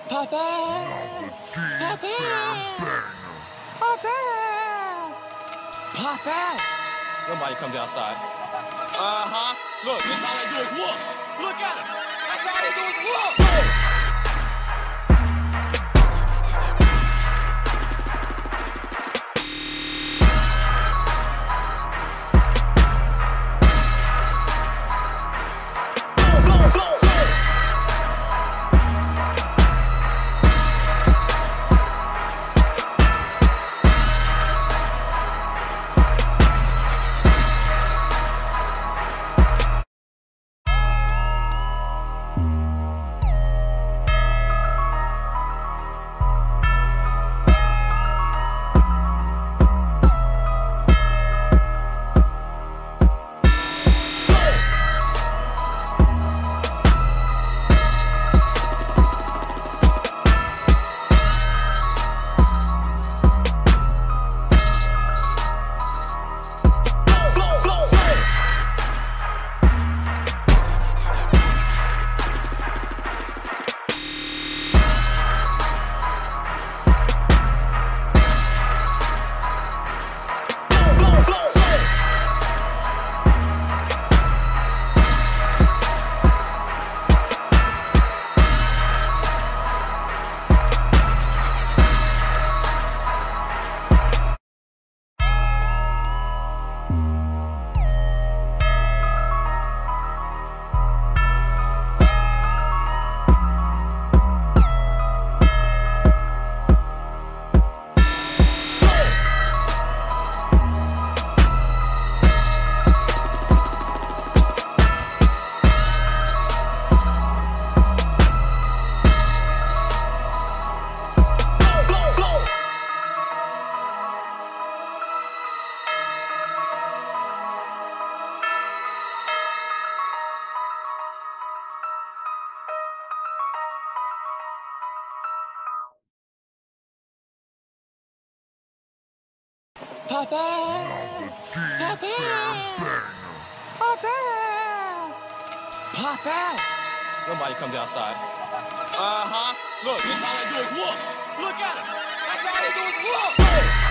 Pop out! Pop out! Pop out! Pop out! Nobody comes outside. Look, that's all they do is whoop. Look at him. That's all they do is whoop. Pop out! Pop out! Pop out! Pop out! Nobody comes outside. Look, that's all they do is whoop. Look at him. That's all they do is whoop.